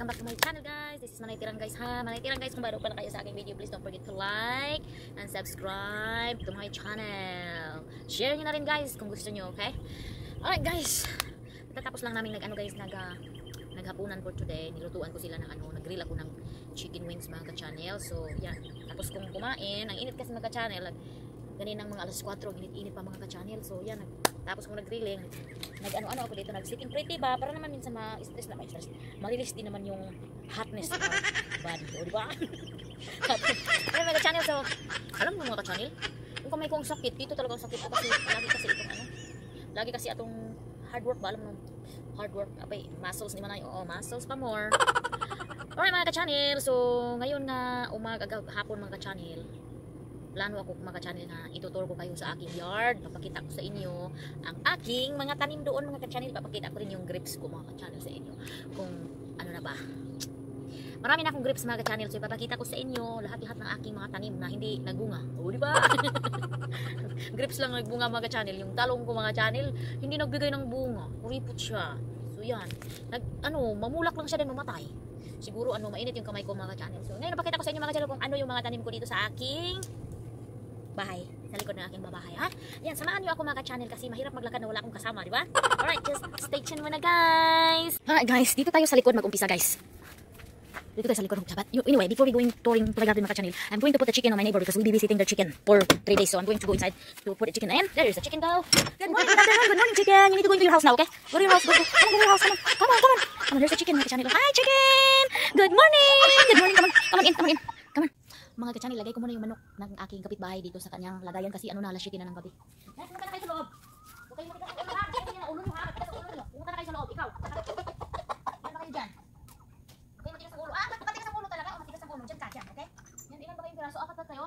welcome back to my channel guys. This is Manay Tirang guys ha. Manay Tirang guys, kung bago pa na kayo sa aking video, please don't forget to like and subscribe to my channel. Share nyo na rin guys kung gusto nyo, okay? Alright guys, tapos lang namin naghapunan for today. Nilutuan ko sila ng nag-grill ako ng chicken wings mga ka-channel. So yan, tapos kung kumain, ang init kasi mga ka-channel, ganinang mga alas 4, init pa mga ka-channel. So yan, tapos kung nag-grilling, nag-ano ako dito, nag-sleeping pretty ba, para naman minsan ma-stress na, ma-release din naman yung hotness sa body ko, di ba? Pero mga ka-channel, so alam mo mga ka-channel, kung kamay kong sakit, dito talagang sakit ako kasi lagi kasi itong hard work ba, alam mo, hard work, apay, muscles ni Manay, oo, muscles pa more. Alright mga ka-channel, so ngayon nga hapon mga ka-channel, plano ako mga ka-channel na ituturo ko kayo sa aking yard. Papakita ko sa inyo ang aking mga tanim doon mga ka-channel. Papakita ko rin yung grapes ko mga ka-channel sa inyo. Kung ano na ba. Marami na akong grapes mga ka-channel. So ipapakita ko sa inyo lahat-lahat ng aking mga tanim na hindi nagbunga. O diba? Grapes lang nagbunga mga ka-channel. Yung talong ko mga ka-channel, hindi nagbigay ng bunga. Kuripot siya. So yan. Mamulak lang siya din mamatay. Siguro mainit yung kamay ko mga ka-channel. So ngayon napakita ko sa inyo mga ka-channel kung ano yung mga tanim ko dito sa aking bahay, sa likod ng aking babahay, ha? Yan, samahan niyo ako mga ka-channel kasi mahirap maglakad na wala akong kasama, di ba? Alright, just stay tuned muna, guys. Alright, guys, dito tayo sa likod mag-umpisa, guys. Dito tayo sa likod mag-umpisa. But anyway, before we going touring to the garden, mga ka-channel, I'm going to put the chicken on my neighbor because we'll be visiting their chicken for 3 days. So I'm going to go inside to put the chicken in. There is the chicken go. Good morning, good afternoon, good morning, chicken. You need to go into your house now, okay? Go to your house, go to your house, come on. Come on, there's the chicken, mga ka-channel. Hi, chicken! Good morning! Good morning, come on in. Mga ka-channel, lagay ko muna yung manok ng aking kapitbahay dito sa kanyang lagayan kasi alas 7 na ng gabi. Pumunta na kayo sa loob. Huwag kayong makita sa ulo ha. Kaya ulo nyo ha. Makita sa ulo nyo. Pumunta na kayo sa loob. Ikaw. Yan na kayo dyan. Huwag kayong matigas sa ulo. Matigas sa ulo talaga. O matigas sa ulo. Dyan ka dyan. Okay? Yan, ilan ba kayong piraso? 4 na tayo.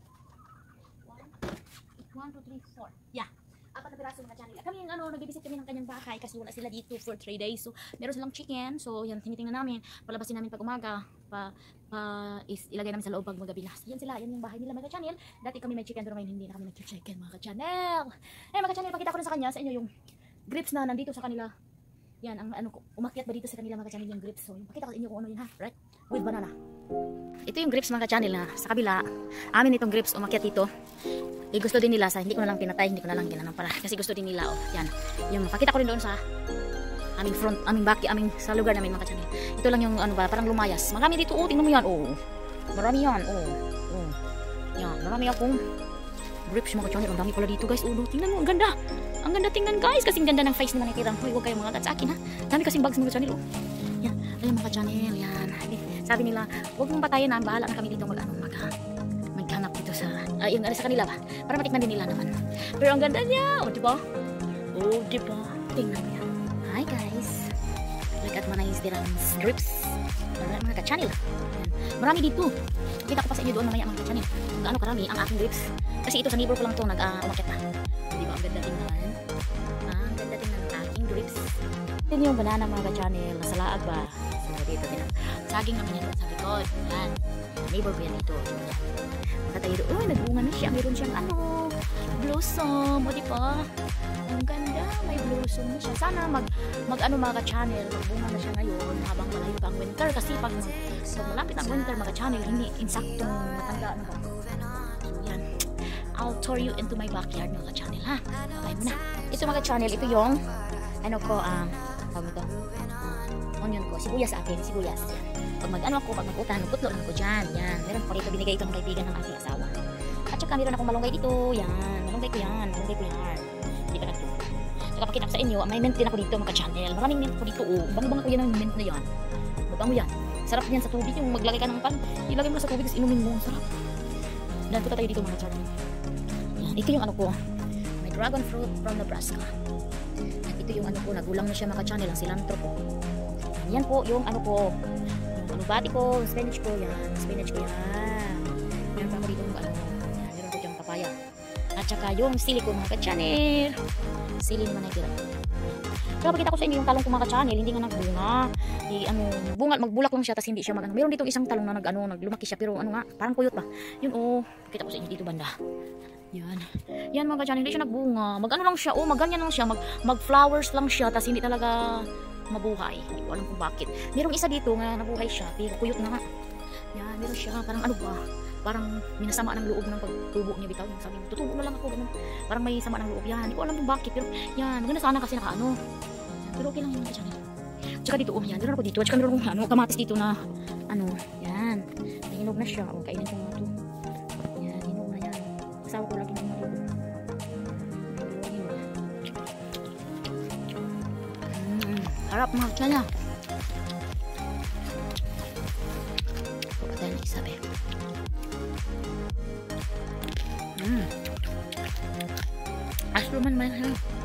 1, 2, 3, 4. Yeah. 4 na piraso mga channel. Kami yung nag-visit kami ng kanyang bahay kasi wala sila dito for 3 days. So meron silang chicken. So yan, tinitingnan namin. Palabasin namin pag umaga. Ilagay namin sa loob pag magabi na. Yan sila, yan yung bahay nila mga ka-channel. Dati kami may chicken pero ngayon hindi na kami nag-chicken mga ka-channel. Mga ka-channel, pakita ko rin sa inyo yung grapes na nandito sa kanila. Yan, umakyat ba dito sa kanila mga ka-channel yung grapes. So pakita ko sa inyo kung ano yun ha, right? With banana. Ito yung grapes mga ka-channel na sa kabila. Amin itong grapes umakyat dito. Gusto din nila sa hindi ko na lang pinatay, hindi ko na lang ginanampala kasi gusto din nila yan. Yung pakita ko rin doon sa aming front, aming sa lugar namin mga ka-channel. Ito lang yung parang lumayas. Marami dito, tingnan mo yan, marami yan, yan, marami akong grapes mga ka-channel. Ang dami pala dito guys, tingnan mo, ang ganda tingnan guys, kasing ganda ng face naman itirang. Huwag kayong mga sa akin ha, dami kasing bags mga ka-channel, yan, ayun mga ka-channel, yan. Sabi nila, huwag mong patayin na, bahala na kami dito maghanap dito sa, yung sa kanila ba, para matikman din nila naman. Pero ang ganda niya, diba? Tingnan mo yan. Hi guys, look at Manay's Tirang's grapes. Alright mga ka-channel, marami dito. Kita ko pa sa inyo doon mamaya mga ka-channel kung gaano karami ang aking grapes. Kasi ito sa neighbor ko lang ito umakyat na. Diba ang ganda tingnan? Ang ganda tingnan ng aking grapes. Ito yung banana mga ka-channel, nasa laag ba? So dito din ang saging naman yan sa likod. Yan, neighbor ko yan dito. Punta tayo doon, nagbunga na siya. Meron siyang blossom, o diba? Ang ganda, may blossom na siya. Sana mga ka-channel, magbunga na siya ngayon habang malayo pa ang winter. Kasi pag malapit ang winter mga ka-channel, hindi insaktong matanda na ba. So yan, I'll tour you into my backyard mga ka-channel ha. Babay mo na. Ito mga ka-channel, ito yung onion ko, sibuyas sa akin, sibuyas. Yan. Pag mag-utan, putlo lang ko dyan. Yan, meron ko rito binigay itong kaibigan ng aking asawa. At saka meron akong malunggay dito. Yan, malunggay ko yan. Dito na ito. Saka pakita ko sa inyo, may mint din ako dito mga channel. Maraming mint ko dito. Bang-bang ko yan ng mint na yan. Babang mo yan. Sarap yan sa tubig. Yung maglagay ka ng ilagay mo sa tubig kasi inumin mo. Sarap. Dan punta tayo dito mga channel. Yan, ito yung ko. May dragon fruit from Nebraska. At ito yung nagulang na siya mga channel. Ang cilantro ko. Yan po yung ko. Yung bati ko, spinach ko yan. Meron pa ako dito yan, meron ko diyang papaya. At saka yung sili ko mga ka-channel. Sili naman ay tira. Kaya pakita ko sa inyo yung talong ko mga ka-channel, hindi nga nagbunga. Magbulak lang siya, tapos hindi siya meron dito isang talong na naglumaki siya, pero parang puyot pa. Yun pakita ko sa inyo dito banda. Yan mga ka-channel, hindi siya nagbunga. Lang siya, maganyan lang siya, mag-flowers lang siya, tapos hindi talaga mabuhay. Hindi ko alam kung bakit. Merong isa dito nga nabuhay siya, pero kuyot na nga. Yan, meron siya, parang ano ba, parang minasama ng loob ng pagtubo niya, bitaw. Sabi mo, tutubo na lang ako, ganun. Parang may sama ng loob yan. Hindi ko alam kung bakit, pero yan, maganda sana kasi nakaano. Pero okay lang yun mga channel. Tsaka dito, oh, yan, meron ako dito. Tsaka meron akong ano, kamatis dito na, ano, yan. Hinog na siya, oh, kainin ko nga ito. Yan, hinog na yan. Asawa ko lagi ng mga ito. Harap mga channel. Patay na isa eh. Aslo man man.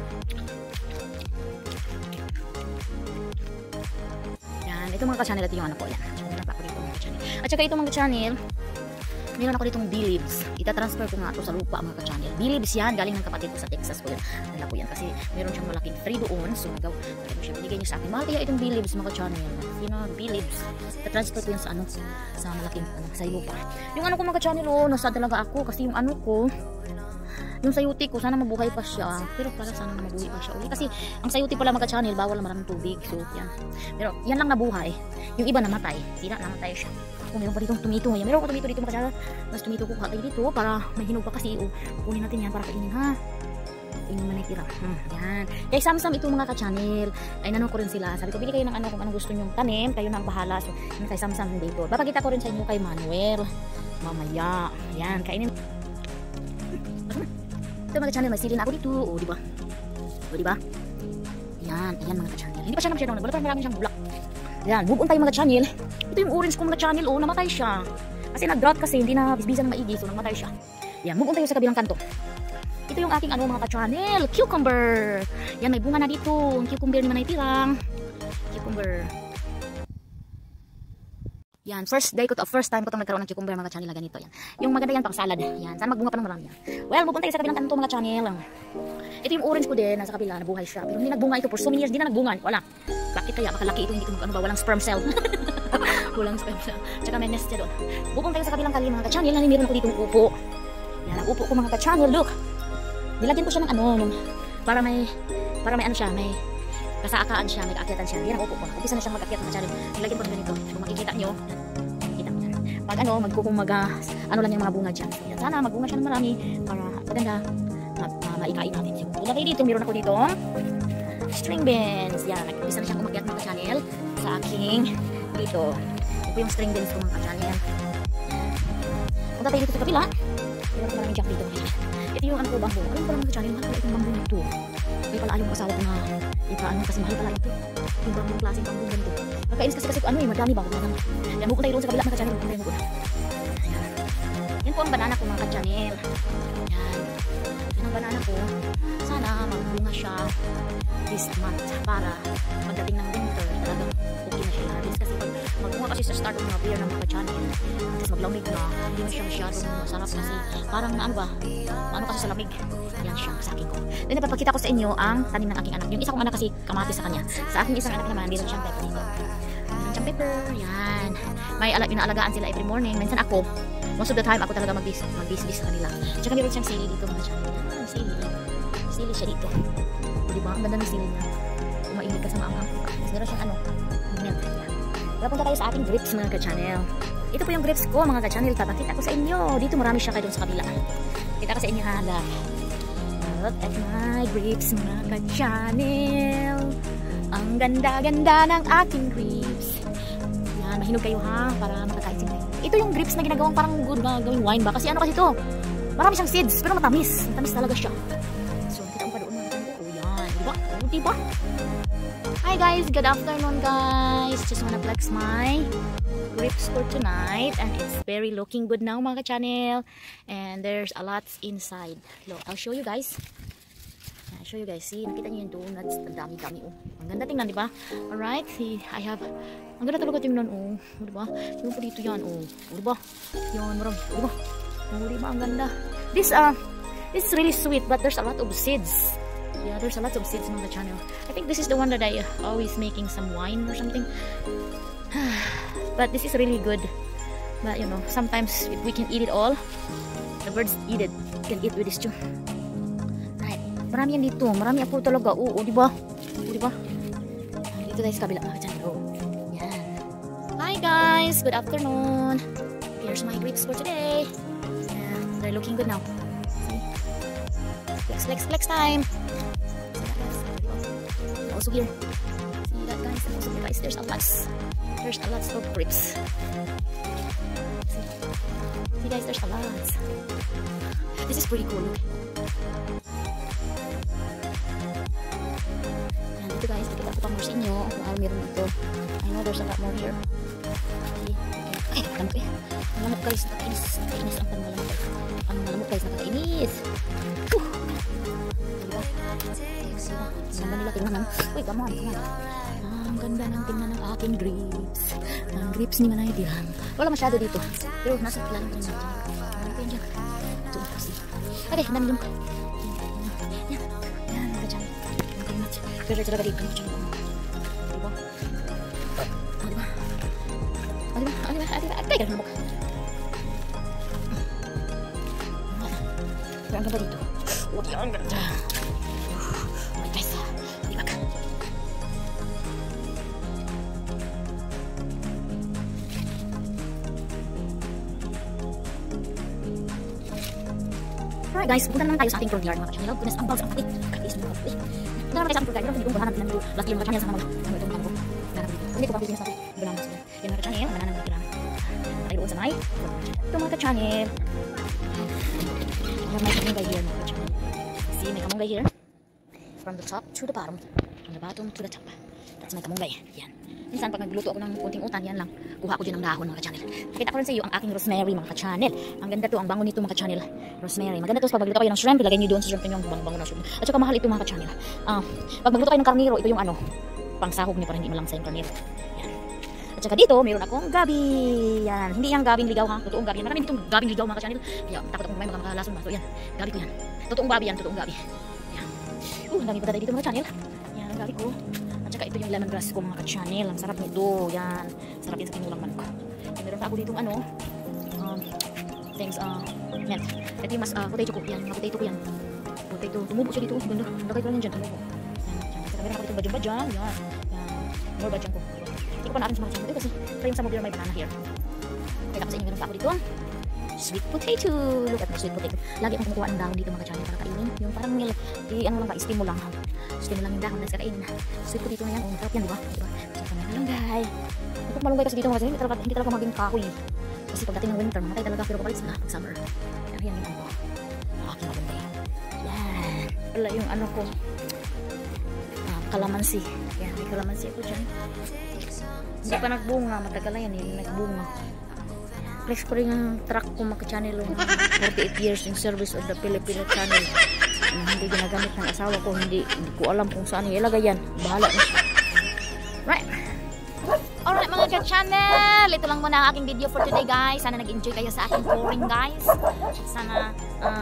Yan, ito mga ka-channel, ito yung ano po yan. At saka ito mga ka-channel, meron ako ditong B-leaves. Ita-transfer ko nga ito sa lupa mga ka-channel. B-leaves yan, galing ng kapatid ko sa Texas ko yan. Dala ko yan kasi meron siyang malaking tree doon. So nagaw, ano siya, binigay niya sa akin. Mahal kaya itong B-leaves mga ka-channel. Sino B-leaves? Ita-transfer ko yan sa ano, sa malaking ano, sa lupa. Yung ano ko mga ka-channel, oh, nasa talaga ako kasi yung ano ko, yung sayuti ko, sana mabuhay pa siya. Pero para sana mabuhay pa siya uli. Kasi ang sayuti pala mga ka-channel, bawal na maraming tubig. So yan. Pero yan lang nabuhay. Yung iba namatay. Sira, namatay siya. Kung meron pa ditong tumito. Yan. Meron ko tumito dito mga ka-channel. Mas tumito ko kayo dito para may hinog pa kasi. O, kunin natin yan para kainin ha. Kainin man ay tira. Yan. Kay Samsam ito mga ka-channel. Ay nanong ko rin sila. Sabi ko, bili kayo ng ano kung anong gusto nyong tanim. Kayo na ang bahala. So, yung kay Samsam dito. Papakita ko rin sa inyo kay Manuel. Mamaya. Yan. Kainin. Ito mga ka-channel, may sili na ako dito. O, diba? O, diba? Yan. Ayan mga ka-channel. Hindi pa siya naman wala pa marami siyang bulak. Yan. Move on tayo mga ka-channel. Ito yung orange ko mga ka-channel. O, namatay siya. Kasi nag-drought kasi. Hindi na bisbisan ng maigi. So, namatay siya. Yan. Move on tayo sa kabilang kanto. Ito yung aking ano mga ka-channel. Cucumber. Yan. May bunga na dito. Ang cucumber ni Manay Tirang. Cucumber. Yan, first time ko itong nagkaroon ng cucumber mga channel na ganito yan. Yung maganda yan pang salad. Yan, sana magbunga pa ng marami yan. Well, pupunta tayo sa kabilang kanto mga channel. Ito yung orange ko din, nasa kabila, nabuhay siya. Pero hindi nagbunga ito for so many years, hindi na nagbunga. Wala. Bakit kaya? Baka laki ito, hindi ko ano ba, walang sperm cell. Walang sperm cell. Tsaka may nest siya doon. Pupunta tayo sa kabilang kali mga channel, nanimiran ko dito ng upo. Yan, ang upo ko mga channel, look. Nilagyan ko siya ng ano, para may ano siya, may kasaakaan siya, may kaakyatan siya. Yan ang upo ko. Umpisa na siyang mag-akyat mga channel. Nilagyan ko na ganito. Kung makikita nyo, makikita mo yan. Pag ano, magkukumaga, ano lang yung mga bunga dyan. Yan, sana magbunga siya ng marami para maganda maikain natin. So, ilagay dito, meron ako dito string beans. Yan, nag-umpisa na siyang umakyat mga channel sa aking dito. Ito yung string beans ko mga channel. Punta tayo dito sa kabila. Meron ko maraming jack dito. Ito yung ano ko, bamboo. Alam ko lang mga channel, mahal pala itong bamboo dito. May pala yung asawa ko na ipaano kasi mahal pala ito. Yung bamboo klaseng bamboo ganito. Nakainis kasi ano eh, madami bamboo na. Yan, buko tayo doon sa kabila mga channel. Buko tayo. Ayan. Yan po ang banana ko mga channel. Yan. Yan ang banana ko. Sana magbunga siya this month para pagdating ng winter talagang okay na siya. Kasi pag magbunga kasi sa start ng mga beer ng mga channel, tapos maglamig na, hindi na siya masyadong masarap kasi parang ano ba, ano kasi sa lamig. Yan siya sa akin ko. Then napapakita ko sa inyo ang tanim ng aking anak. Yung isa kong anak kasi kamatis sa kanya. Sa aking isang anak naman, meron siyang pepper dito. Meron siyang pepper. Yan. May inaalagaan sila every morning. Minsan ako, most of the time ako talaga mag-business sa kanila. Tsaka meron siyang sili dito mga channel. Yan, sili. Sili siya dito. Diba? Ang ganda ng sili niya. Kung mainit ka sa maanghang. Meron siyang ano, milk. Yan. Papunta tayo sa ating grapes mga ka-channel. Ito po yung grapes ko mga ka-channel. Papakita ko sa inyo. Dito marami siya kayo doon sa kabila. Kita ko sa inyo ha. Look at my grapes mga ka-channel. Ang ganda-ganda ng aking grapes. Yan, mahinog kayo ha para makakain sila. Ito yung grapes na ginagawang parang good na gawing wine ba? Kasi ano kasi ito? Marami siyang seeds pero matamis. Matamis talaga siya. So, kita mo pa doon mga ka-channel. O yan, diba? O diba? Hi guys, good afternoon guys. Just wanna flex my grapes for tonight and it's very looking good now mga ka-channel, and there's a lot inside. Look, I'll show you guys. I'll show you guys. See, nakita niyo yung donuts, ang dami-dami oh. Ang ganda tingnan, di ba? Alright, see, I have, ang ganda talaga tingnan oh, di ba? Yung po dito yan oh, di ba? Yan, marami, di ba? Oh, di ba? Ang ganda. This is really sweet, but there's a lot of seeds. Yeah, there's a lot of seeds on the channel. I think this is the one that I always making some wine or something. But this is really good. But you know, sometimes if we can eat it all, the birds eat it. You can eat with this too. Right. Marami yan dito. Marami ako talaga. Oo, di ba? Oo, di ba? Ito tayo sa kabila mga ka-channel. Oh. Yan. Hi guys! Good afternoon! Here's my grapes for today. And they're looking good now. See? Flex time! Also here. See that guys? Also here guys, there's a lot of grapes. See guys, there's a lot. This is pretty cool. Yan, dito guys, nakita ko pang more sa inyo. Kung ano meron dito. I know there's a lot more here. See? Ay, lamok eh. Ang lamok guys, nakainis. Nakainis ang pangmalamok. Ang malamok guys, nakainis. Diba? Ang ganda nila tingnan ng... Uy, come on. Ang ganda ng tingnan ng aking grapes. Ang grapes ni Manay Tiran. Wala masyado dito. Pero nasa ilalim pa rin natin. Marami pa yun dyan. Ito, see. Okay, ang dami dun. Yan, mga dyan. Ang kalimot. Pero talaga dito. Diba? Ay, ganun mo ka. Pero ang ganda dito. Ang ganda. Ay, guys. Diba ka? Alright guys, punta naman tayo sa ating front yard mga ka-channel. Goodness, ang bags ang pati. Kakais mo pati. Punta naman tayo sa ating front yard. Hindi kong bahanap ng last year mga ka-channel sa mga itong tango. Hindi ko pa pwede sa ating banana sa yan mga ka-channel. Banana ng tira. Tayo doon sa may. Ito mga ka-channel. May kamunggay here mga ka-channel. See, may kamunggay here. From the top to the bottom. From the bottom to the top. That's my kamunggay. Yan. Minsan pag nagluto ako ng kunting utan, yan lang. Kuha ko din ng dahon mga ka-channel. Pakita ko rin sa iyo ang aking rosemary mga ka-channel. Ang ganda to, ang bango nito mga ka-channel. Rosemary. Maganda to pag magluto kayo ng shrimp, ilagay niyo doon sa shrimp niyo ang bango na shrimp. At saka mahal ito mga ka-channel. Pag magluto kayo ng karniro, ito yung ano, pangsahog niyo para hindi malang sa yung karniro. Yan. At saka dito, meron akong gabi. Yan. Hindi yung gabing ligaw ha. Totoong gabi yan. Marami ditong gabing ligaw mga ka-channel. Kaya takot akong may makalason ba. So yan. Gabi ko yan. Totoong gabi yan. Totoong gabi. Yan. Ang dami pa dito mga ka-channel. Yan ang gabi ko. Tsaka ito yung lemongrass ko mga ka-channel. Ang sarap nito. Yan. Sarap yan sa tinulang manok. Meron pa ako ditong ano. Things, mint. Ito yung mas potato ko. Yan. Mga potato ko yan. Potato. Tumubo siya dito. Ganda. Lagay ko lang yan dyan. Tumubo. Yan. Saka meron ako ditong badyang-badyang. Yan. Yan. More badyang ko. Hindi ko pa natin sa mga channel. Kasi ito yung sa mobile may banana here. Kaya tapos meron pa ako dito. Sweet potato. Look at my sweet potato. Lagi akong kumukuha ng dahon dito mga ka-channel para kainin. Yung parang ano lang ba, steam mo lang. Steam mo lang yung dahon na kainin. Sweet potato na yan. Sarap yan, diba? So, malunggay. Kapag malunggay kasi dito mga kasi hindi talaga maging kahoy. Kasi pagdating ng winter, mamatay talaga pero kapag sila pag summer. Yan yung ano ko. Aking malunggay. Yan. Wala yung ano ko. Kalamansi. Yan, may kalamansi ako dyan. Hindi pa nagbunga. Matagal na yan. Hindi nagbunga. Flex ko rin yung track ko mga ka-channel. 48 years in service of the Filipino channel. Hindi ginagamit ng asawa ko. Hindi ko alam kung saan ilagay yan. Bahala na siya. Right. Alright mga ka-channel. Ito lang muna ang aking video for today guys. Sana nag-enjoy kayo sa aking pouring guys. Sana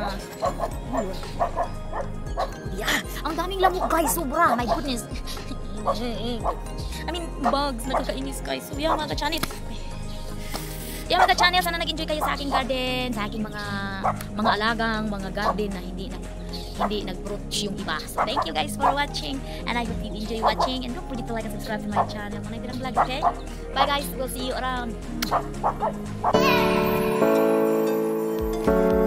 yeah. Ang daming lamok guys. Sobra. My goodness. I mean bugs. Nakakainis guys. So yeah mga ka-channel. Yan mga channel, sana nag-enjoy kayo sa aking garden, sa aking mga alagang, mga garden na hindi nag-fruit yung iba. So thank you guys for watching and I hope you enjoy watching and don't forget to like and subscribe to my channel. Manay Tirang Vlog, okay? Bye guys, we'll see you around.